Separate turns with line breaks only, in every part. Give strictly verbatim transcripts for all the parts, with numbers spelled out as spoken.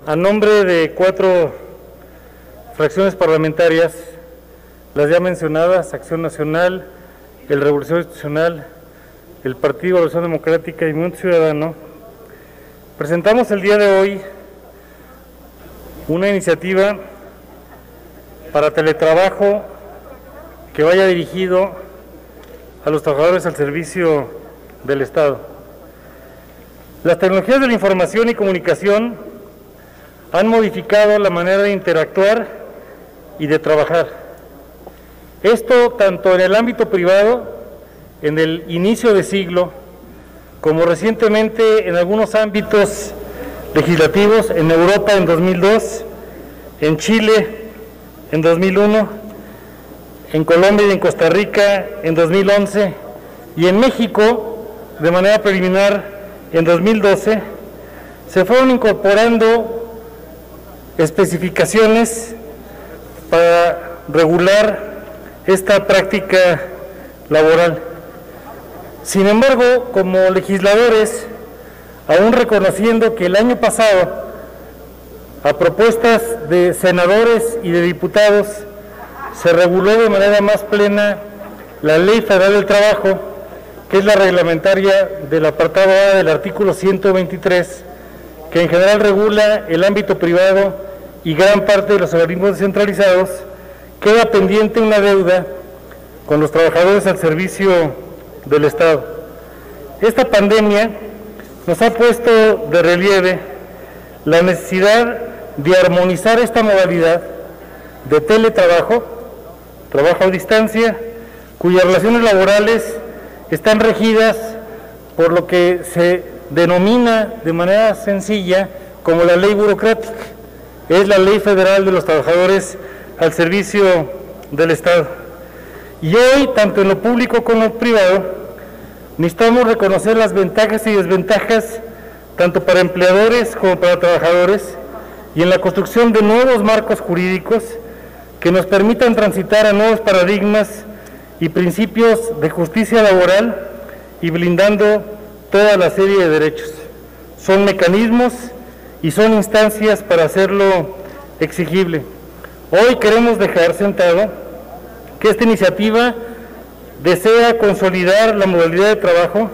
A nombre de cuatro fracciones parlamentarias, las ya mencionadas, Acción Nacional, el Revolución Institucional, el Partido Revolución Democrática y Movimiento Ciudadano, presentamos el día de hoy una iniciativa para teletrabajo que vaya dirigido a los trabajadores al servicio del Estado. Las tecnologías de la información y comunicación han modificado la manera de interactuar y de trabajar. Esto tanto en el ámbito privado, en el inicio de siglo, como recientemente en algunos ámbitos legislativos, en Europa en dos mil dos, en Chile en dos mil uno, en Colombia y en Costa Rica en dos mil once y en México de manera preliminar en dos mil doce, se fueron incorporando especificaciones para regular esta práctica laboral. Sin embargo, como legisladores, aún reconociendo que el año pasado, a propuestas de senadores y de diputados, se reguló de manera más plena la Ley Federal del Trabajo, que es la reglamentaria del apartado A del artículo ciento veintitrés, que en general regula el ámbito privado y gran parte de los organismos descentralizados, queda pendiente una deuda con los trabajadores al servicio del Estado. Esta pandemia nos ha puesto de relieve la necesidad de armonizar esta modalidad de teletrabajo, trabajo a distancia, cuyas relaciones laborales están regidas por lo que se denomina de manera sencilla como la ley burocrática. Es la Ley Federal de los Trabajadores al servicio del Estado. Y hoy, tanto en lo público como en lo privado, necesitamos reconocer las ventajas y desventajas, tanto para empleadores como para trabajadores, y en la construcción de nuevos marcos jurídicos que nos permitan transitar a nuevos paradigmas y principios de justicia laboral y blindando toda la serie de derechos. Son mecanismos y son instancias para hacerlo exigible. Hoy queremos dejar sentado que esta iniciativa desea consolidar la modalidad de trabajo,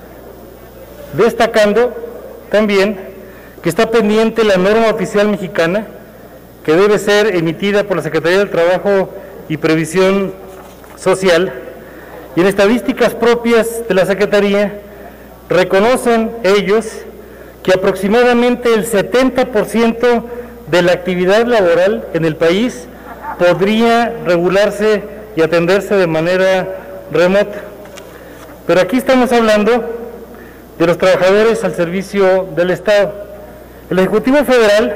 destacando también que está pendiente la norma oficial mexicana que debe ser emitida por la Secretaría del Trabajo y Previsión Social, y en estadísticas propias de la Secretaría reconocen ellos que aproximadamente el setenta por ciento de la actividad laboral en el país podría regularse y atenderse de manera remota. Pero aquí estamos hablando de los trabajadores al servicio del Estado. El Ejecutivo Federal,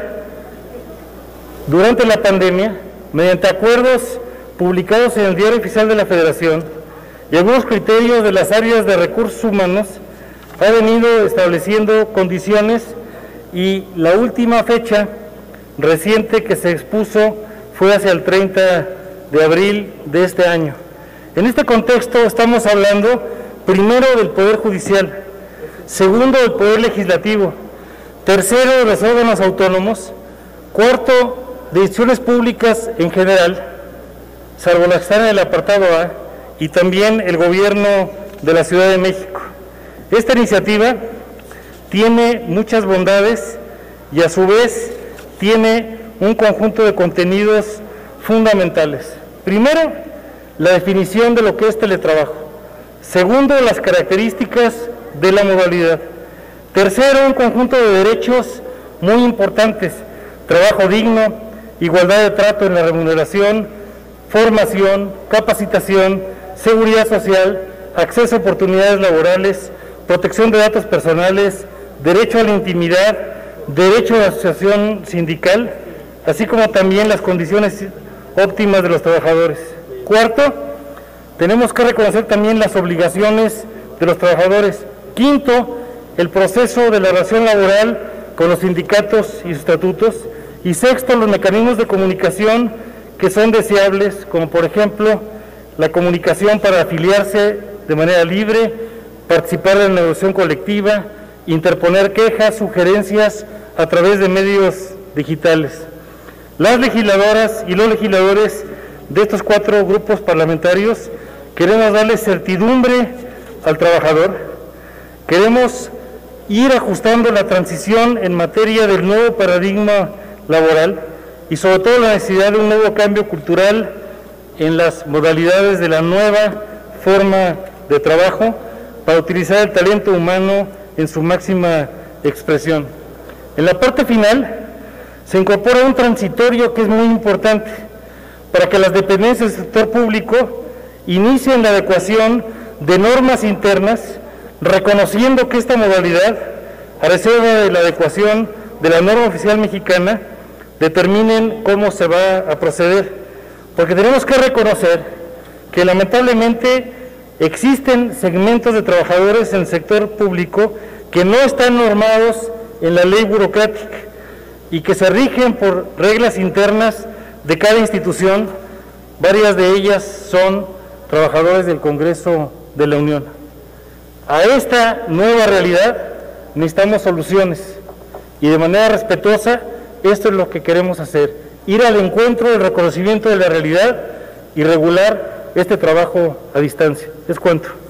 durante la pandemia, mediante acuerdos publicados en el Diario Oficial de la Federación y algunos criterios de las áreas de recursos humanos, ha venido estableciendo condiciones, y la última fecha reciente que se expuso fue hacia el treinta de abril de este año. En este contexto estamos hablando primero del Poder Judicial, segundo del Poder Legislativo, tercero de los órganos autónomos, cuarto de instituciones públicas en general, salvo las que están en el apartado A, y también el Gobierno de la Ciudad de México. Esta iniciativa tiene muchas bondades y a su vez tiene un conjunto de contenidos fundamentales. Primero, la definición de lo que es teletrabajo. Segundo, las características de la modalidad. Tercero, un conjunto de derechos muy importantes: trabajo digno, igualdad de trato en la remuneración, formación, capacitación, seguridad social, acceso a oportunidades laborales, protección de datos personales, derecho a la intimidad, derecho a la asociación sindical, así como también las condiciones óptimas de los trabajadores. Cuarto, tenemos que reconocer también las obligaciones de los trabajadores. Quinto, el proceso de la relación laboral con los sindicatos y sus estatutos. Y sexto, los mecanismos de comunicación que son deseables, como por ejemplo la comunicación para afiliarse de manera libre, participar en la negociación colectiva, interponer quejas, sugerencias a través de medios digitales. Las legisladoras y los legisladores de estos cuatro grupos parlamentarios queremos darle certidumbre al trabajador, queremos ir ajustando la transición en materia del nuevo paradigma laboral y sobre todo la necesidad de un nuevo cambio cultural en las modalidades de la nueva forma de trabajo para utilizar el talento humano en su máxima expresión. En la parte final se incorpora un transitorio que es muy importante para que las dependencias del sector público inicien la adecuación de normas internas, reconociendo que esta modalidad, a reserva de la adecuación de la norma oficial mexicana, determinen cómo se va a proceder, porque tenemos que reconocer que lamentablemente existen segmentos de trabajadores en el sector público que no están normados en la ley burocrática y que se rigen por reglas internas de cada institución. Varias de ellas son trabajadores del Congreso de la Unión. A esta nueva realidad necesitamos soluciones y de manera respetuosa esto es lo que queremos hacer, ir al encuentro del reconocimiento de la realidad y regular este trabajo a distancia. Es cuanto.